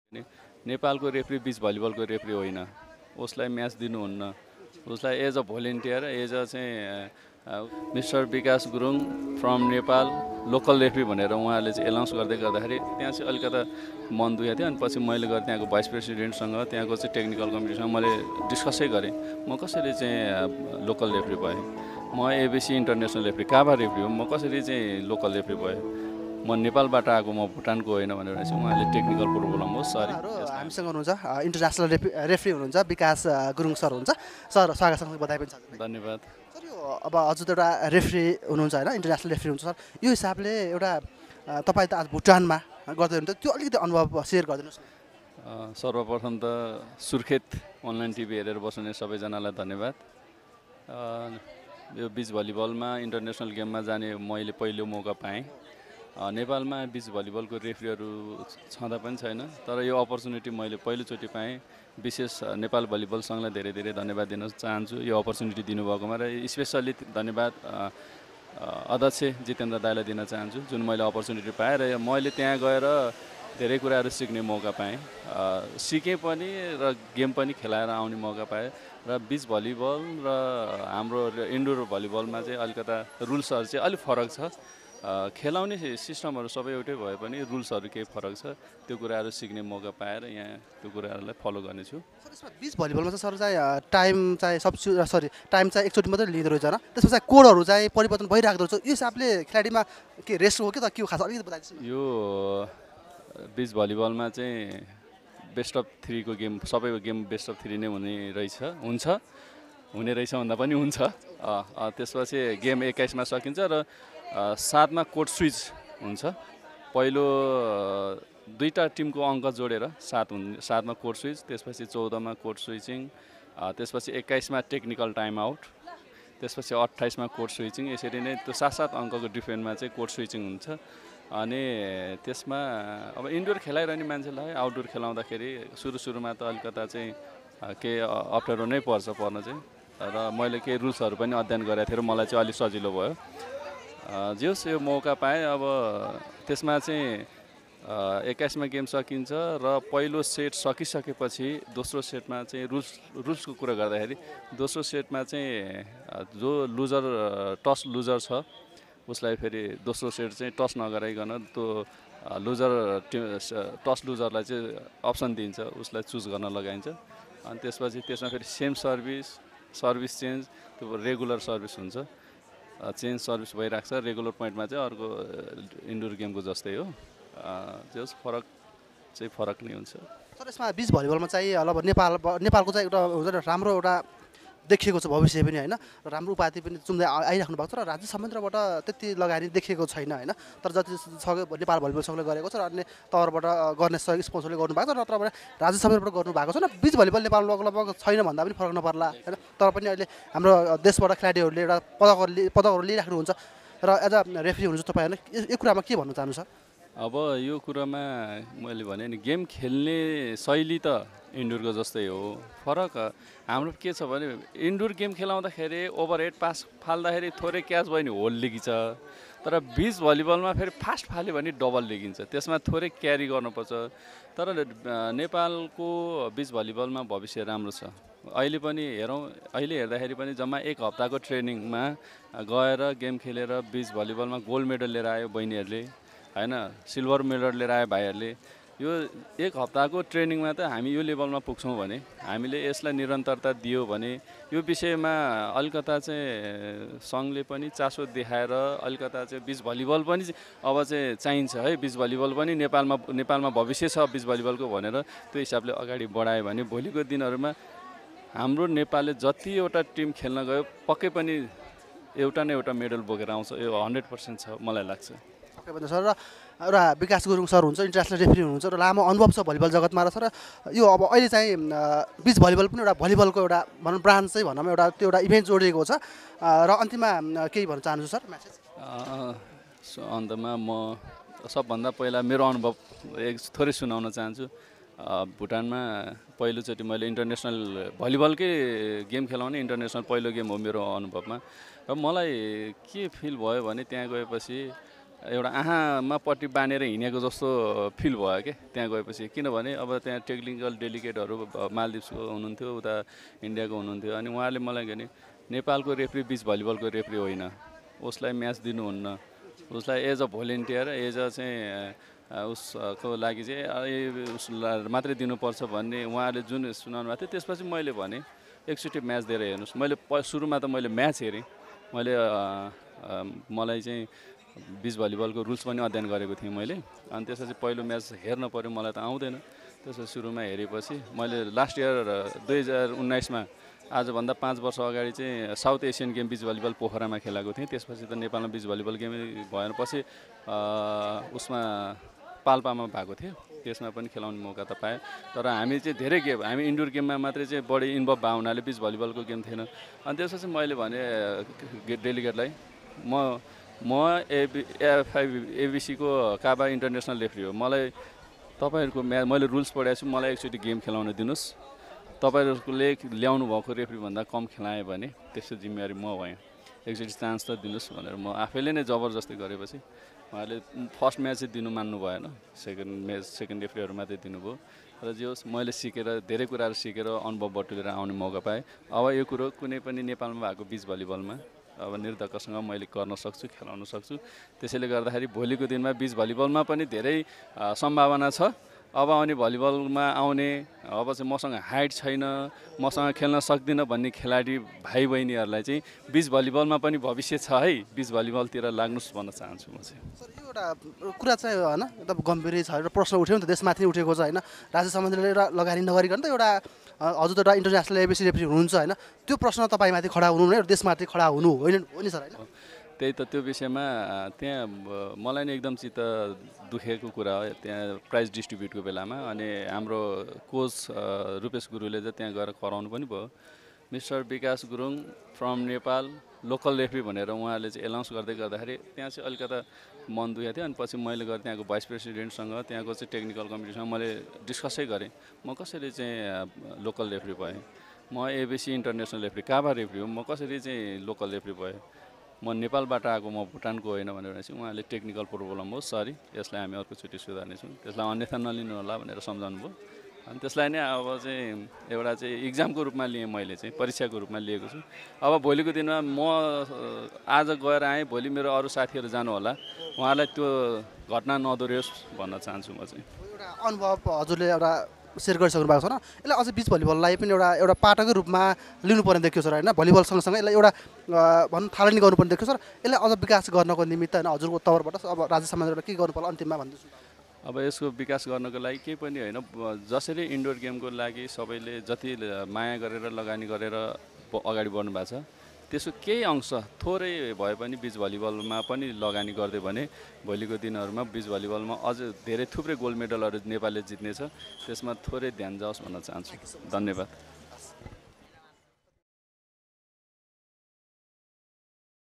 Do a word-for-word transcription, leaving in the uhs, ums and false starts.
नेपालको रेफ्री बिच भलिबलको रेफ्री होइन, उसलाई म्याच दिनुहुन्न, उसलाई as a volunteer as a चाहिँ mister Vikas Gurung from Nepal local referee भनेर उहाँले चाहिँ एनाउन्स गर्दै गर्दाखेरि त्यहाँ चाहिँ अलिकता मन दुखेको थियो। अनि पछि मैले गएर त्यहाँको भाइस प्रेसिडेन्टसँग त्यहाँको चाहिँ टेक्निकल कमिटीसँग मैले डिस्कसै गरेँ, म कसरी चाहिँ लोकल रेफ्री भएँ, म ABC international referee CAVA referee हो, म कसरी चाहिँ लोकल रेफ्री भएँ, म नेपालबाट आएको, म भुटानको होइन भनेर चाहिँ उहाँले टेक्निकल प्रोब्लम हो सरी। हामीसँग हुनुहुन्छ इन्टरनेसनल रेफ्री रेफ्री हुनुहुन्छ विकास गुरुङ सर हुन्छ। सर स्वागत बधाई पनि छ। धन्यवाद सर। यो अब हजुर त एउटा रेफ्री हुनुहुन्छ होइन, इन्टरनेसनल रेफ्री हुन्छ सर। यो हिसाबले एउटा तपाईँ त आज भुटानमा गर्दै हुनुहुन्छ, त्यो अलिकति अनुभव सेयर गरिदिनुहोस् न। सर्वप्रथम त सुर्खेत अनलाइन टिभी हेरेर बस्ने सबैजनालाई धन्यवाद। यो बिच भलिबलमा इन्टरनेसनल गेममा जाने मैले पहिलो मौका पाएँ। नेपालमा बिच भलिबलको रेफ्रीहरू छँदा पनि छैन, तर यो अपर्च्युनिटी मैले पहिलोचोटि पाएँ। विशेष नेपाल भलिबल सङ्घलाई धेरै धेरै धन्यवाद दिन चाहन्छु यो अपर्च्युनिटी दिनुभएकोमा, र स्पेसल्ली धन्यवाद अध्यक्ष जितेन्द्र दाईलाई दिन चाहन्छु जुन मैले अपर्च्युनिटी पाएँ र मैले त्यहाँ गएर धेरै कुराहरू सिक्ने मौका पाएँ, सिकेँ पनि र गेम पनि खेलाएर आउने मौका पाएँ। र बिच भलिबल र हाम्रो इन्डोर भलिबलमा चाहिँ अलिकता रुल्सहरू चाहिँ अलिक फरक छ, खेलाउने सिस्टमहरू सबै एउटै भए पनि रुल्सहरू केही फरक छ, त्यो कुराहरू सिक्ने मौका पाएर यहाँ त्यो कुराहरूलाई फलो गर्नेछु। सर यसमा बिच भलिबलमा चाहिँ सर चाहिँ टाइम चाहिँ सब्स्टि सरी टाइम चाहिँ एकचोटि मात्रै लिँदो रहेछ होइन, त्यसमा चाहिँ कोडहरू चाहिँ परिवर्तन भइरहेको रहेछ, यो हिसाबले खेलाडीमा के रेस्ट हो कि त के हो खास अलिकति बताइदिनुहोस्। यो बिच भलिबलमा चाहिँ बेस्ट अफ थ्रीको गेम, सबैको गेम बेस्ट अफ थ्री नै हुने रहेछ, हुन्छ हुने रहेछ भन्दा पनि हुन्छ। त्यसपछि गेम एक्काइसमा सकिन्छ र सातमा कोड स्विच हुन्छ। पहिलो दुईवटा टिमको अङ्क जोडेर सात हुन्, सातमा कोड स्विच, त्यसपछि चौधमा कोड स्विचिङ, त्यसपछि एक्काइसमा टेक्निकल टाइम आउट, त्यसपछि अट्ठाइसमा कोड स्विचिङ, यसरी नै त्यो सात सात अङ्कको डिफरेन्टमा चाहिँ कोड स्विचिङ हुन्छ। अनि त्यसमा अब इन्डोर खेलाइरहने मान्छेलाई आउटडोर खेलाउँदाखेरि सुरु सुरुमा त अलिकता चाहिँ केही अप्ठ्यारो नै पर्छ पर्न चाहिँ, र मैले केही रुल्सहरू पनि अध्ययन गरेको थिएँ र मलाई चाहिँ अलिक सजिलो भयो। जे होस् यो मौका पाएँ। अब त्यसमा चाहिँ एक्काइसमा गेम सकिन्छ र पहिलो सेट सकिसकेपछि दोस्रो सेटमा चाहिँ रुल्स रुल्सको कुरा गर्दाखेरि दोस्रो सेटमा चाहिँ जो लुजर टस लुजर छ उसलाई फेरि दोस्रो सेट चाहिँ टस नगराइकन त्यो लुजर टिम टस लुजरलाई चाहिँ अप्सन दिन्छ, उसलाई चुज गर्न लगाइन्छ। अनि त्यसपछि त्यसमा फेरि सेम सर्भिस सर्भिस चेन्ज त्यो रेगुलर सर्भिस हुन्छ, चेन्ज सर्भिस भइरहेको छ। रेगुलर पोइन्टमा चाहिँ अर्को इन्डोर गेमको जस्तै हो, जस फरक चाहिँ फरक नै हुन्छ। सर यसमा बिच भलिबलमा चाहिँ अब नेपाल नेपालको चाहिँ एउटा हुन्छ नि राम्रो एउटा देखिएको छ भविष्य पनि होइन, राम्रो उपाधि पनि चुम्दै आइराख्नु भएको छ, र राज्य संयन्त्रबाट त्यति लगानी देखिएको छैन होइन, तर जति सके नेपाल भलिबल सङ्घले गरेको छ र अन्य तवरबाट गर्ने सहयोग स्पोन्सरले गर्नुभएको छ, र नत्र राज्य संयन्त्रबाट गर्नुभएको छ। र बिच भलिबल नेपालमा लगभग छैन भन्दा पनि फरक नपर्ला होइन, तर पनि अहिले हाम्रो देशबाट खेलाडीहरूले एउटा पदकहरू पदकहरू लिइराख्नुहुन्छ र एज अ रेफ्री हुनुहुन्छ तपाईँ होइन, यो कुरामा के भन्नु चाहनु सर? अब यो कुरामा मैले भने नि गेम खेल्ने शैली त इन्डोरको जस्तै हो, फरक हाम्रो के छ भने इन्डोर गेम खेलाउँदाखेरि ओभरहेड पास फाल्दाखेरि थोरै क्याच भयो भने होल लिगिन्छ, तर बिच भलिबलमा फेरि फास्ट फाल्यो भने डबल लिगिन्छ, त्यसमा थोरै क्यारी गर्नुपर्छ। तर नेपालको बिच भलिबलमा भविष्य राम्रो छ। अहिले पनि हेरौँ, अहिले हेर्दाखेरि पनि जम्मा एक हप्ताको ट्रेनिङमा गएर गेम खेलेर बिच भलिबलमा गोल्ड मेडल लिएर आयो बहिनीहरूले होइन, सिल्भर मेडल लिएर आयो भाइहरूले। यो एक हप्ताको ट्रेनिङमा त हामी यो लेभलमा पुग्छौँ भने, हामीले यसलाई निरन्तरता दियो भने यो विषयमा अलिकता चाहिँ सङ्घले पनि चासो देखाएर अलिकता चाहिँ बिच भलिबल पनि अब चाहिँ चाहिन्छ है, बिच भलिबल पनि नेपालमा नेपालमा भविष्य छ बिच भलिबलको भनेर त्यो हिसाबले अगाडि बढायो भने भोलिको दिनहरूमा हाम्रो नेपालले जतिवटा टिम खेल्न गयो पक्कै पनि एउटा न एउटा मेडल बोकेर आउँछ, यो हन्ड्रेड पर्सेन्ट छ मलाई लाग्छ। सर र एउटा विकास गुरुङ सर हुन्छ, इन्टरनेसनल रेफ्री हुनुहुन्छ र लामो अनुभव छ भलिबल जगतमा, र सर यो अब अहिले चाहिँ बिच भलिबल पनि एउटा भलिबलको एउटा भनौँ ब्रान्च चाहिँ भनौँ एउटा त्यो एउटा इभेन्ट जोडिएको छ, र अन्तिममा केही भन्न चाहन्छु सर म्यासेज? अन्तमा म सबभन्दा पहिला मेरो अनुभव एक थोरै सुनाउन चाहन्छु। भुटानमा पहिलोचोटि मैले इन्टरनेसनल भलिबलकै गेम खेलाउने इन्टरनेसनल पहिलो गेम हो मेरो अनुभवमा, र मलाई के फिल भयो भने त्यहाँ गएपछि एउटा आँखामा पट्टी बाँधेर हिँडेको जस्तो फिल भयो क्या त्यहाँ गएपछि, किनभने अब त्यहाँ टेक्निकल डेलिगेटहरू मालदिप्सको हुनुहुन्थ्यो, उता इन्डियाको हुनुहुन्थ्यो। अनि उहाँले मलाई भने नेपालको रेफ्री बिच भलिबलको रेफ्री होइन, उसलाई म्याच दिनुहुन्न, उसलाई as a volunteer as a चाहिँ उसको लागि चाहिँ उसलाई मात्रै दिनुपर्छ भन्ने उहाँले जुन सुनाउनु भएको थियो। त्यसपछि मैले भने एकचोटि म्याच दिएर हेर्नुहोस्। मैले प सुरुमा त मैले म्याच हेरेँ, मैले मलाई चाहिँ बिच भलिबलको रुल्स पनि अध्ययन गरेको थिएँ मैले। अनि त्यसपछि पहिलो म्याच हेर्न पऱ्यो, मलाई त आउँदैन। त्यसपछि सुरुमा हेरेपछि मैले लास्ट इयर दुई हजार उन्नाइसमा आजभन्दा पाँच वर्ष अगाडि चाहिँ South Asian game beach volleyball पोखरामा खेलाएको थिएँ। त्यसपछि त नेपालमा बिच भलिबल गेमै भएन, पछि उसमा पाल्पामा भएको थियो, त्यसमा पनि खेलाउने मौका त पाएँ। तर हामी चाहिँ धेरै गेम, हामी इन्डोर गेममा मात्रै चाहिँ बढी इन्भल्भ भएको हुनाले बिच भलिबलको गेम थिएन। अनि त्यसपछि मैले भने डेलिगेटलाई म म एबी एफआई एबिसीको काबा इन्टरनेसनल रेफ्री हो, मलाई तपाईँहरूको म्या मैले रुल्स पढाएको छु, मलाई एकचोटि गेम खेलाउन दिनुहोस्। तपाईँहरूले ल्याउनु भएको रेफ्रीभन्दा कम खेलाएँ भने त्यसको जिम्मेवारी म भएँ, एकचोटि चान्स त दिनुहोस् भनेर म आफैले नै जबरजस्ती गरेपछि उहाँले फर्स्ट म्याच चाहिँ दिनु मान्नु भएन, सेकेन्ड म्याच सेकेन्ड रेफ्रीहरू मात्रै दिनुभयो। र जे होस् मैले सिकेर धेरै कुराहरू सिकेर अनुभव बटुलेर आउने मौका पाएँ। अब यो कुरो कुनै पनि नेपालमा भएको बिच भलिबलमा अब निर्धक्कसँग मैले गर्न सक्छु, खेलाउन सक्छु। त्यसैले गर्दाखेरि भोलिको दिनमा बिच भलिबलमा पनि धेरै सम्भावना छ। अब आउने भलिबलमा आउने अब चाहिँ मसँग हाइट छैन, मसँग खेल्न सक्दिनँ भन्ने खेलाडी भाइ बहिनीहरूलाई चाहिँ बिच भलिबलमा पनि भविष्य छ है, बिच भलिबलतिर लाग्नुहोस् भन्न चाहन्छु म चाहिँ। सर यो एउटा कुरा चाहिँ होइन एकदम गम्भीरै छ र प्रश्न उठ्यो नि त, देशमाथि उठेको छ होइन, राज्य सम्बन्धीले लगानी नगरिकन त एउटा हजुर त एउटा इन्टरनेसनल एबिसी रेफ्री हुनुहुन्छ होइन, त्यो प्रश्न तपाईँमाथि खडा हुनु होइन, देशमाथि खडा हुनु होइन हो नि सर होइन? त्यही त, त्यो विषयमा त्यहाँ मलाई नै एकदम चित्त दुखेको कुरा हो त्यहाँ प्राइज डिस्ट्रिब्युटको बेलामा। अनि हाम्रो कोच रुपेश गुरुले चाहिँ त्यहाँ गएर कराउनु पनि भयो, mister Vikas Gurung from Nepal local referee भनेर उहाँले चाहिँ एनाउन्स गर्दै गर्दाखेरि त्यहाँ चाहिँ अलिकता मन दुखेको थियो। अनि पछि मैले गएर त्यहाँको भाइस प्रेसिडेन्टसँग त्यहाँको चाहिँ टेक्निकल कमिटीसँग मैले डिस्कसै गरेँ, म कसरी चाहिँ लोकल रेफ्री भएँ, म एबिसी इन्टरनेसनल रेफ्री काबा रेफ्री हो, म कसरी चाहिँ लोकल रेफ्री भएँ, म नेपालबाट आएको, म भुटानको होइन भनेर चाहिँ उहाँले टेक्निकल प्रब्लम हो, सरी यसलाई हामी अर्कोचोटि सुधार्नेछौँ, त्यसलाई अन्यथा नलिनु होला भनेर सम्झाउनु भयो। अनि त्यसलाई नै अब चाहिँ एउटा चाहिँ इक्जामको रूपमा लिएँ, मैले चाहिँ परीक्षाको रूपमा लिएको छु। अब भोलिको दिनमा म आज गएर आएँ, भोलि मेरो अरू साथीहरू जानु होला, उहाँलाई त्यो घटना नदोहोरियोस् भन्न चाहन्छु म चाहिँ। एउटा अनुभव हजुरले एउटा सेयर गरिसक्नु भएको छ र यसलाई अझै बिच भलिबललाई पनि एउटा एउटा पाटकै रूपमा लिनुपर्ने देखियो सर होइन, भलिबल सँगसँगै यसलाई एउटा भनौँ थालनी गर्नुपर्ने देखियो सर। यसलाई अझ विकास गर्नको निमित्त होइन हजुरको तौरबाट अब राज्य समाजबाट के गर्नु पर्ला अन्तिममा भन्दैछु? अब यसको विकास गर्नको लागि केही पनि होइन, जसरी इन्डोर गेमको लागि सबैले जति माया गरेर लगानी गरेर अगाडि बढ्नु भएको छ, त्यसको केही अंश थोरै भए पनि बिच भलिबलमा पनि लगानी गरिदियो भने भोलिको दिनहरूमा बिच भलिबलमा अझ धेरै थुप्रै गोल्ड मेडलहरू नेपालले जित्नेछ, त्यसमा थोरै ध्यान जाओस् भन्न चाहन्छु। धन्यवाद।